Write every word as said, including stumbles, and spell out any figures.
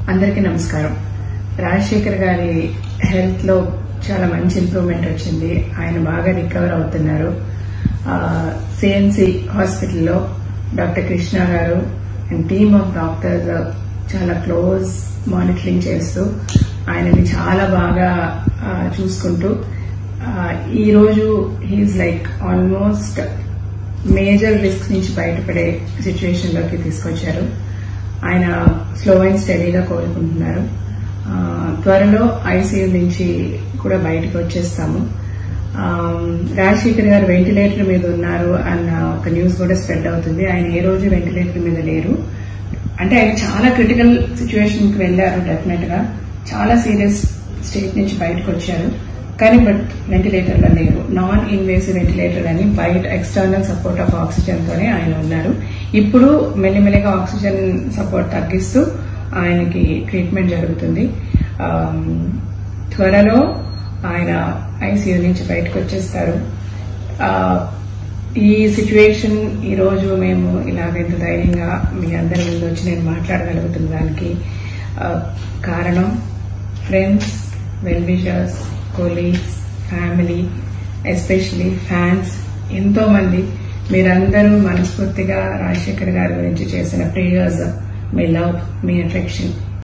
అందరికీ నమస్కారం. రాజశేఖర్ గారి హెల్త్ లో చాలా మంచి ఇంప్రూవ్మెంట్ వచ్చింది. ఆయన బాగా రికవర్ అవుతున్నారు. సిఎన్సి హాస్పిటల్లో doctor Krishna garu and team of doctors చాలా క్లోజ్ మానిటరింగ్ చేస్తూ ఆయనని చాలా బాగా చూసుకుంటూ ఈ రోజు he's like almost major risk నుంచి బయటపడే సిచ్యువేషన్ లోకి తీసుకొచ్చారు. ఆయన స్లో అండ్ స్టడీగా కోరుకుంటున్నారు. త్వరలో ఐసీయూ నుంచి కూడా బయటకు వచ్చేస్తాము. రాజశేఖర్ గారు వెంటిలేటర్ మీద ఉన్నారు అన్న ఒక న్యూస్ కూడా స్ప్రెడ్ అవుతుంది. ఆయన ఏ రోజు వెంటిలేటర్ మీద లేరు. అంటే ఆయన చాలా క్రిటికల్ సిచ్యువేషన్ కి వెళ్లారు. డెఫినెట్ గా చాలా సీరియస్ స్టేట్ నుంచి బయటకు వచ్చారు. కానీ బట్ వెంటిలేటర్ లో లేరు. నాన్ ఇన్వేసివ్ వెంటిలేటర్ అని బయట ఎక్స్టర్నల్ సపోర్ట్ ఆఫ్ ఆక్సిజన్ తోనే ఆయన ఉన్నారు. ఇప్పుడు మెల్లిమెల్లిగా ఆక్సిజన్ సపోర్ట్ తగ్గిస్తూ ఆయనకి ట్రీట్మెంట్ జరుగుతుంది. త్వరలో ఆయన ఐసీయూ నుంచి బయటకు వచ్చేస్తారు. ఈ సిచ్యువేషన్ ఈ రోజు మేము ఇలాగెంత ధైర్యంగా మీ అందరి ముందు వచ్చి నేను మాట్లాడగలుగుతున్న దానికి కారణం friends, well wishers, colleagues, family, especially fans ఎంతో మంది మీరందరూ మనస్ఫూర్తిగా రాజశేఖర్ గారి గురించి చేసిన ప్రేయర్స్, మీ లవ్, మీ అఫెక్షన్